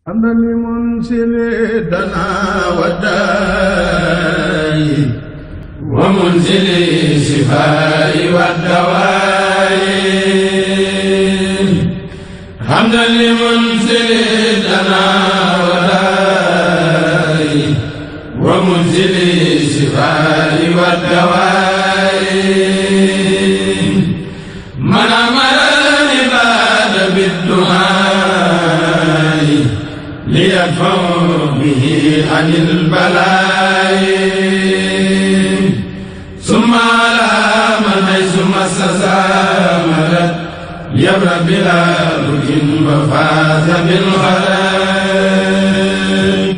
حمدا لمنزل دنا والداء ومنزل الشفاء والدواء حمدا لمنزل دنا والداء ومنزل الشفاء والدواء من أمر العباد بالدعاء ليدفع به عن البلاء ثم على من حيث مسس مدد يبرأ بلا ركن وفاز بالخير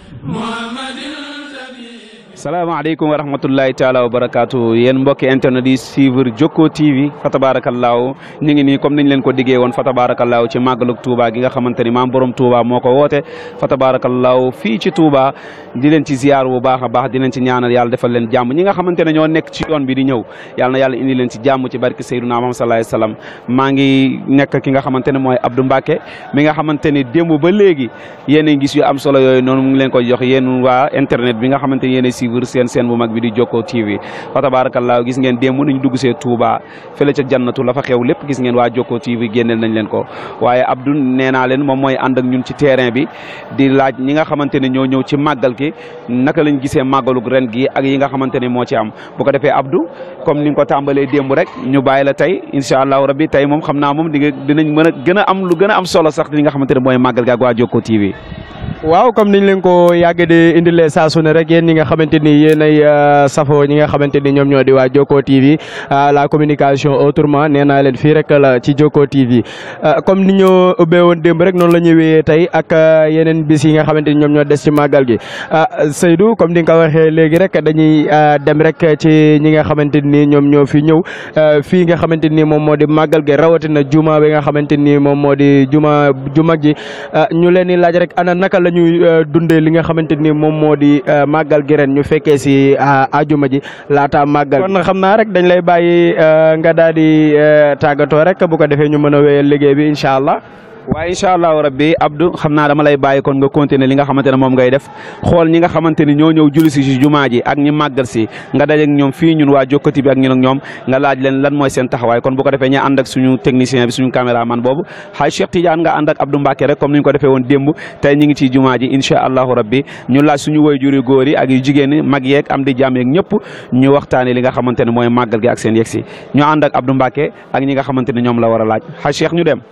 salaamaaleykum wa rahmatullahi taala wa barakaatu yéen mbokki internet yi suivre DIOKKO TV fa tabaarakallaahu ñu ngi nii comme niñ leen ko diggee woon fa tabaarakallaahu ci màggalug Touba gi nga xamante ni maam borom Touba moo ko woote fa tabaarakallaahu fii ci Touba di leen ci ziar bu baax a baax di leen ci ñaanal yàlla defal leen jàmm ñi nga xamante ne ñoo nekk ci yoon bi di ñëw yàlla na yàlla indi leen ci jàmm ci barke Seydina Muhammad sallallahu alayhi wasallam maa ngi nekk ki nga xamante ne mooy Abdou Mbacke mi nga xamante ni démb ba léegi yéen a gis yu am solo yooyu noonu mu ngi leen koy jox yéen waa internet bi nga xamante ni yéen seen bu mag bi di DIOKKO TV fa tabarakallah gis ngeen démb nañ dugg see Touba fële ca jannatu la fa xew lépp gis ngeen waa DIOKKO TV génneel nañ leen ko waaye Abdou nee naa leen moom mooy ànd ak ñun ci terrain bi di laaj ñi nga xamante ne ñoo ñëw ci màggal gi naka lañ gisee màggalug ren gi ak yi nga xamante ne moo ci am bu ko defee Abdou comme ni nga ko tàmbalee démb rek ñu bàyyi la tey incha allahu rabbi tey moom xam naa moom dinañ mën a gën a am lu gën a am solo sax li nga xamante ne mooy màggal gi ak waa DIOKKO TV. waaw comme niñ leen ko yàgg di indilee saa su ne rek yéen ñi nga xamante ni yéen ay safo ñi nga xamante ni ñoom ñoo di waa DIOKKO TV la communication autrement nee naa leen fii rek la ci DIOKKO TV comme ni ñu ubbee woon démb rek noonu la ñu wéyee tey ak yeneen bis yi nga xamante ni ñoom ñoo des ci màggal gi Seydou comme ni nga ko waxee léegi rek dañuy dem rek ci ñi nga xamante ni ñoom ñoo fi ñëw fii nga xamante ni moom moo di màggal gi rawatina juma bi nga xamante ni moom moo di juma ji ñu leen di laaj rek ana naka la ñuy dundee li nga xamante ni moom moo di màggal gi ren ñu fekkee si ajuma ji laata màggal kon xam naa rek dañ lay bàyyi nga daal di tàggatoo rek bu ko defee ñu mën a wéyal liggéey bi incha allah. waaye incha allahu rabbi Abdou xam naa dama lay bàyyi kon nga continuer li nga xamante ne moom ngay def xool ñi nga xamante ni ñoo ñëw julli si jumaa ji ak ñi màggal si nga dajeeg ñoom fii ñun waa DIOKKO TV ak ñun ak ñoom nga laaj leen lan mooy seen taxawaay kon bu ko defee ñu ànd ak suñu technicien bi suñu caméraman boobu xaaj Cheikh Tidiane nga ànd ak Abdou Mbacke rek comme ni ñu ko defee woon démb tey ñi ngi ci jumaa ji incha allahu rabbi ñu laaj suñu waajur yu góor yi ak yu jigéen ñi mag yeeg am di jàmm yeeg ñëpp ñu waxtaane li nga xamante ne mooy màggal gi ak seen yegsi ñu ànd ak Abdou Mbacke ak ñi nga xamante ne ñoom la war a laaj xaaj Cheikh ñu dem.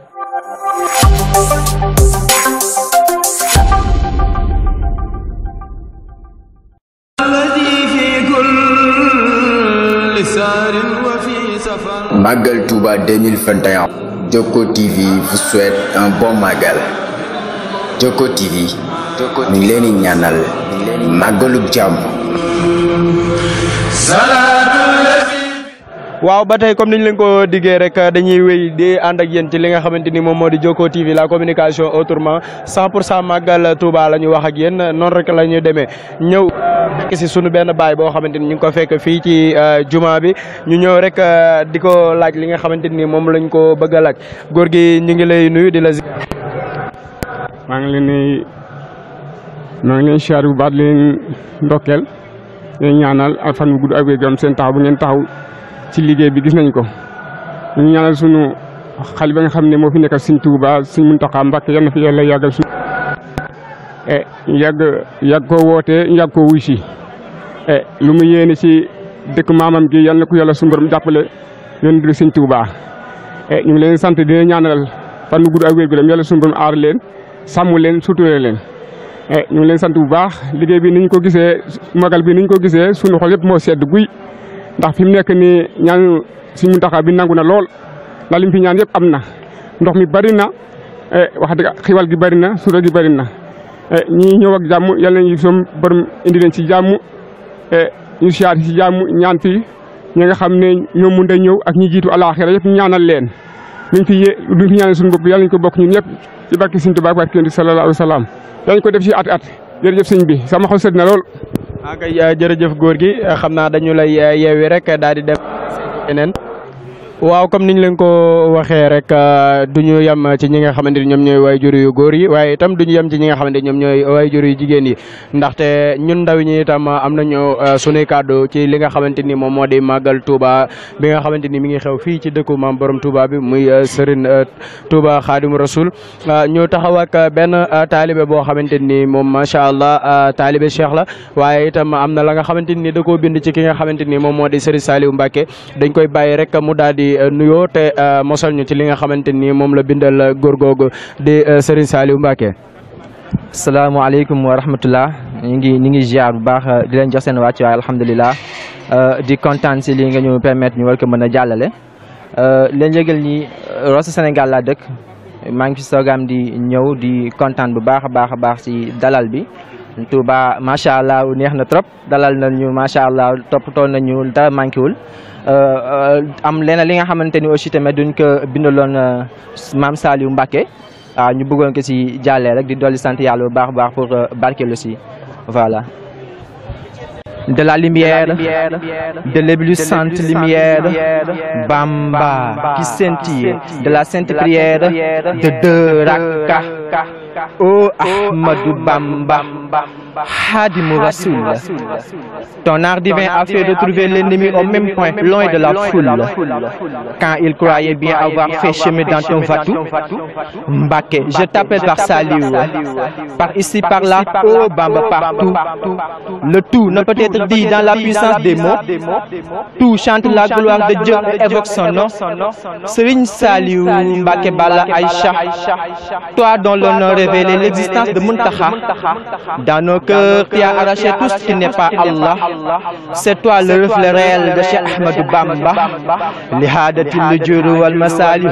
Magal Touba 2021. DIOKKO TV vous souhaite un bon Magal. DIOKKO TV mi ngi leen di ñaanal màggalug jàmm. waaw ba tey comme niñ leen ko diggee rek dañuy wéy di ànd ak yéen ci li nga xamante ni moom moo di DIOKKO TV la communication autrement 100% màggal Touba la ñu wax ak yéen noonu rek la ñuy demee ñëw fekk si sunu benn baay boo xamante ni ñu ngi ko fekk fii ci juma bi ñu ñëw rek di ko laaj li nga xamante ni moom lañ ko bëgg a laaj góor gi ñu ngi lay nuyu di la. maa ngi leen siyaar bu baax di leen ndokkeel leen ñaanal ak fan bu gudd ak wér-gu-yaram seen taxaw bu ngeen taxaw ci liggéey bi gis nañ ko ñu ñaanal sunu xalifa nga xam ne moo fi nekkal Sëñ Tuuba Sëñ Muntaxa Mbàkke yal na fi yàlla yàggal suñu yàgg koo wootee yàgg koo wuy si lu mu yéene ci dëkk maamam gi yal na ko yàlla suñu borom jàppale yoon di Sëñ Tuuba ñu ngi leen sant dina ñaanal fan bu gudd ak wér-gu-yaram yàlla suñu borom aar leen sàmm leen suturé leen ñu ngi leen sant bu baax liggéey bi niñ ko gisee magal bi niñ ko gisee sunu xol yëpp moo sedd guy ndax fi mu nekk nii ñaan Sëñ Muntaxa bi nangu na lool ndax lim fi ñaan yëpp am na ndox mi bari na wax dëgg xiwal gi bari na suura gi bari na ñi ñëw ak jàmm yal nañu som borom indi leen ci jàmm ñu siyaar ci jàmm ñaan fi ñi nga xam ne ñoo mun a ñëw ak ñi jiitu alaaxira yëpp ñu ñaanal leen luñ fi ñaanal suñu bopp yàlla nañ ko bokk ñun ñëpp ci barke Sëñ Tuubaa barke Yonent bi sallallahu alayhi wa sallam yàlla nañ ko def ci at jërëjëf sëñ bi sama xol sedd na lool. kay jërëjëf góor gi xam naa dañu lay yeewi rek daal di dem yeneen waaw comme niñ leen ko waxee rek duñu yem ci ñi nga xamante ni ñoom ñooy waajur yu góor yi waaye itam duñu yem ci ñi nga xamante ni ñoom ñooy waajur yu jigéen yi ndaxte ñun ndaw ñi itam am nañu sunuy kàddu ci li nga xamante ni moom moo di màggal Touba bi nga xamante ni mi ngi xew fii ci dëkku maam borom Touba bi muy Serigne Touba Xaadimu Rasul ñu taxaw ak benn taalibe boo xamante ni moom macha allah taalibe Cheikh la waaye itam am na la nga xamante ni da koo bind ci ki nga xamante ni moom moo di Serigne Saliou Mbacké dañ koy bàyyi rek mu daal di nuyoo te mosal ñu ci li nga xamante ni moom la bindal góor googu di Serigne Saliou Mbacké. salaamaaleykum wa rahmatullah ñu ngi ziar bu baax di leen jox seen wàcc waaye alhamdulilah di kontaan si li nga ñu permettre ñu war ko mën a jàllale leen yëgal ni Rosso Sénégal laa dëkk maa ngi fi soogaam di ñëw di kontaan bu baax a baax si dalal bi Touba macha allah neex na trop dalal nañu macha allah toppatoo nañu dara manqué wul am leneen li nga xamante ni aussi tamit duñ ko bindaloon maam Saliou Mbacké waaw ñu bëggoon ko si jàllee rek di dolli sant yàlla bu baax a baax pour barkeelu si voilà. De la lumière, de l'éblouissante lumière, Bamba qui scintille, de la sainte prière, de deux Rakka, ô Ahmadou Bamba, Hadimou Rasoul. Ton art divin a fait retrouver l'ennemi au même point, loin de la foule. Quand il croyait bien avoir fait chemin dans ton vatou, Mbacké, je t'appelle par Saliou, par ici, par là, ô Bamba partout. Le tout ne peut être dit dans la puissance des mots. Tout chante la gloire de Dieu et évoque son nom. Serigne Saliou Mbacké Bala Aïcha, toi dont l'honneur révélait l'existence de Muntaha. Dans nos cœurs, tu as arraché tout ce qui n'est pas Allah. C'est toi le reflet réel de Cheikh Ahmadou Bamba. Lihadatil Juru wal Masalihu,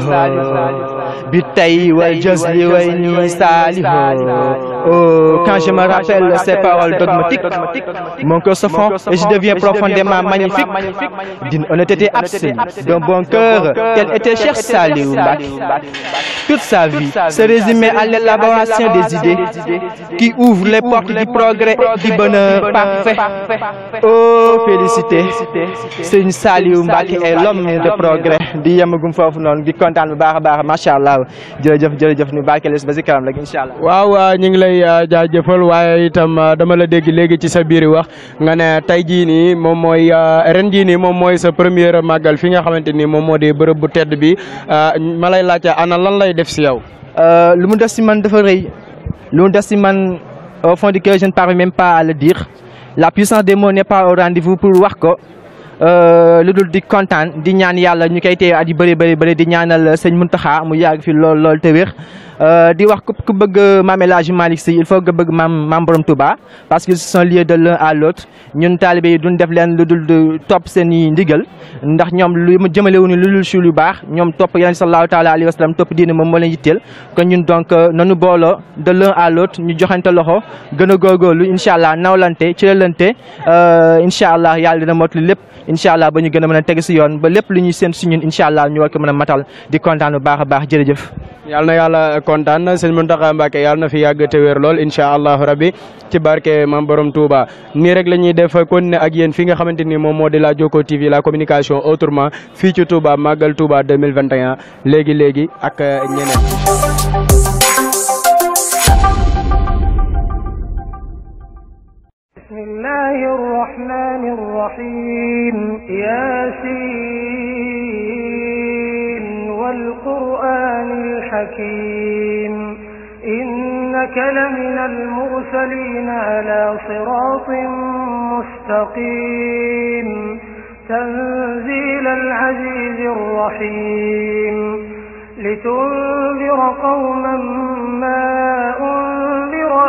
Bitay wal Jazli wal Nisalihu. Oh, quand je me rappelle ces paroles dogmatiques, mon cœur se fond et je deviens profondément magnifique. D'une honnêteté absolue, d'un bon cœur, tel était Cheikh Saliou Mbacké. Toute sa vie se résumait à l'élaboration des idées qui ouvrent les portes du progrès et du bonheur parfait. Oh, félicité, Serigne Saliou Mbacké est l'homme de progrès. di yemagum foofu noonu di kontaan bu baax a baax macha allah jërëjëf ñu barkeeloo ba si kanam rek incha allah. waaw ñu ngi lay jaajëfal waaye itam dama la dégg léegi ci sa biir wax nga ne tey jii nii moom mooy ren jii nii moom mooy sa première màggal fi nga xamante ni moom moo di bërëb bu tedd bi ma lay laajte ana lan lay def si yow. lu mu def si man dafa rëy lu mu def si man au fond du cœur je ne parviens même pas à le dire la puissance des mots n'est pas au rendez-vous pour wax ko. lu dul di kontaan di ñaan yàlla ñu koy téye at yu bëri di ñaanal sëñ Muntaxa mu yàgg fi lool te wér di wax ku bëgg Maam El Hadji Malick Sy il faut nga bëgg maam borom Touba parce qu'ils sont liés de l'un à l'autre ñun taalibe yi duñ def leen lu dul di topp seen i ndigal ndax ñoom lu mu jëmalewuñu lu dul si lu baax ñoom topp Yonent sallallahu taala alayhi wa sallam topp diine moom moo leen yitteel kon ñun donc nanu booloo de l'un à l'autre ñu joxante loxo gën a góorgóorlu incha allah nawlante ci lante incha allah yàlla dina motali lépp incha allah ba ñu gën a mën a teg si yoon ba lépp lu ñuy séntu si ñun incha allah ñu war ko mën a matal di kontaan bu baax a baax jërëjëf. yàlla na yàlla kontaan sëñ Mountakha Mbacké yàlla na fi yàgg te wér lool incha allahu rabbi ci barke maam borom Touba nii rek la ñuy def kon ne ak yéen fi nga xamante ni moom moo di la DIOKKO TV la communication autrement fii ci Touba Magal Touba 2021 léegi ak ñeneen. bismillahi rahmani rahim yasin wal qur'anil hakim innaka laminal mursalin ala siratin mustaqim tanzilal azizir rahim litunzira qauman ma unzira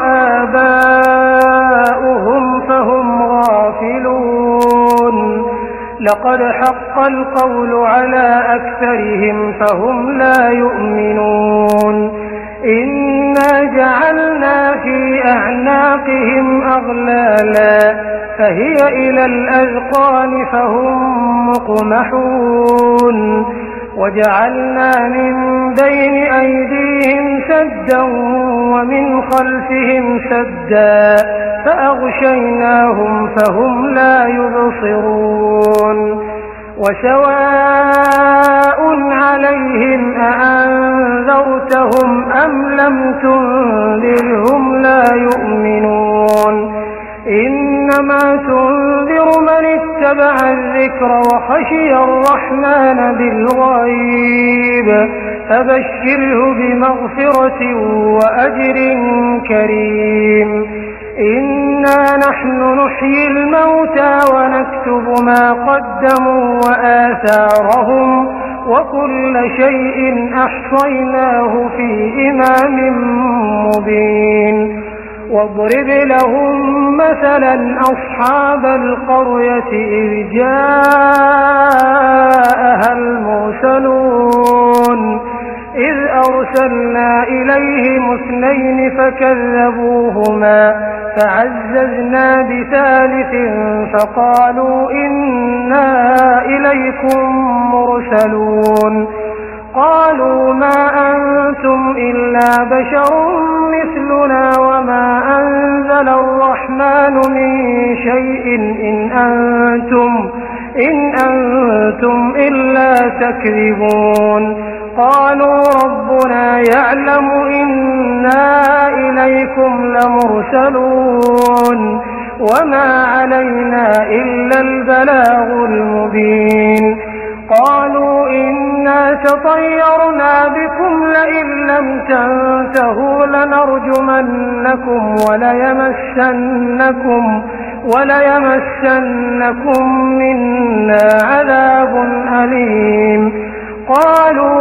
آباؤهم فهم غافلون لقد حق القول على أكثرهم فهم لا يؤمنون إنا جعلنا في أعناقهم أغلالا فهي إلى الأذقان فهم مقمحون وجعلنا من بين أيديهم سدا ومن خلفهم سدا فأغشيناهم فهم لا يبصرون وسواء عليهم أأنذرتهم أم لم تنذرهم لا يؤمنون إنما تنذر من اتبع الذكر وخشي الرحمن بالغيب فبشره بمغفرة وأجر كريم إنا نحن نحيي الموتى ونكتب ما قدموا وآثارهم وكل شيء أحصيناه في إمام مبين واضرب لهم مثلا أصحاب القرية إذ جاءها المرسلون إذ أرسلنا إليهم 2 فكذبوهما فعززنا بثالث فقالوا إنا إليكم مرسلون قالوا ما أنتم إلا بشر مثلنا وما أنزل الرحمن من شيء إن أنتم إلا تكذبون قالوا ربنا يعلم إنا إليكم لمرسلون وما علينا إلا البلاغ المبين قالوا إنا تطيرنا بكم لئن لم تنتهوا لنرجمنكم وليمسنكم منا عذاب أليم قالوا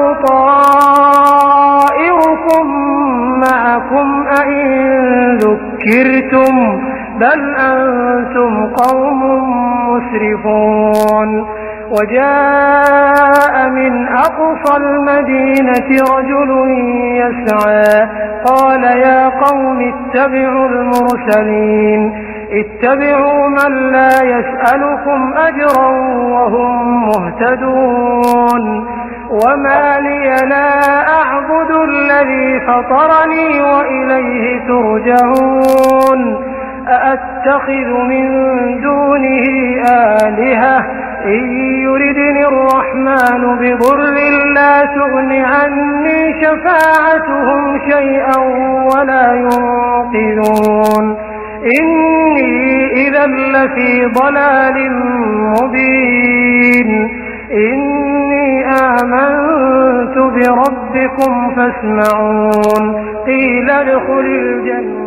طائركم معكم أئن ذكرتم بل أنتم قوم مسرفون وجاء من أقصى المدينة رجل يسعى قال يا قوم اتبعوا المرسلين اتبعوا من لا يسألكم أجرا وهم مهتدون وما لي لا أعبد الذي فطرني وإليه ترجعون أأتخذ من دونه آلهة إن يردني الرحمن بضر لا تغن عني شفاعتهم شيئا ولا ينقذون إني إذا لفي ضلال مبين إني آمنت بربكم فاسمعون قيل ادخل الجنة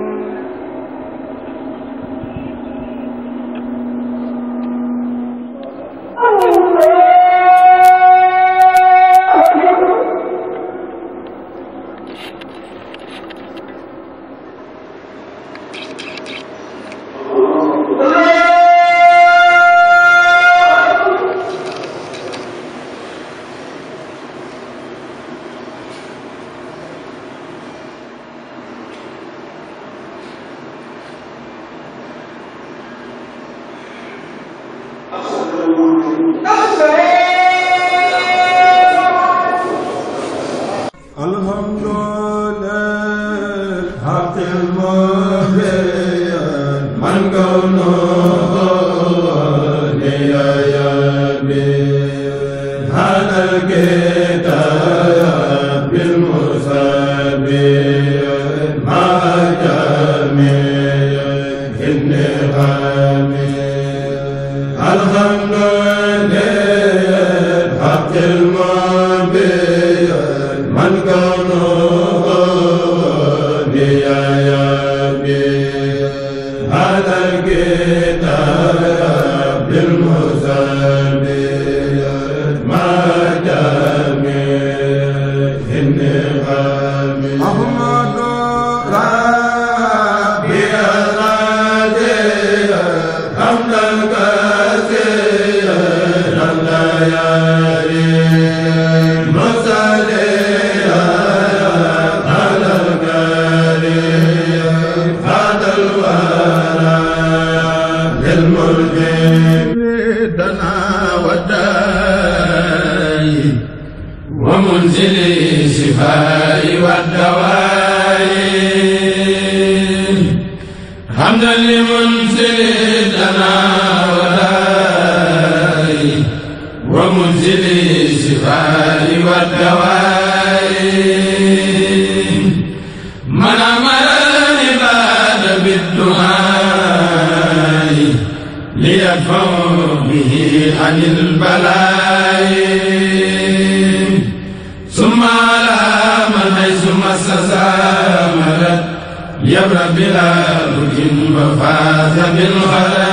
ومنزل الشفاء والدواء حمدا لمنزل الدنا والداء يدفع به عن البلاء ثم على من حيث مس سامرت يبرأ بلا ركن وفاز بالخير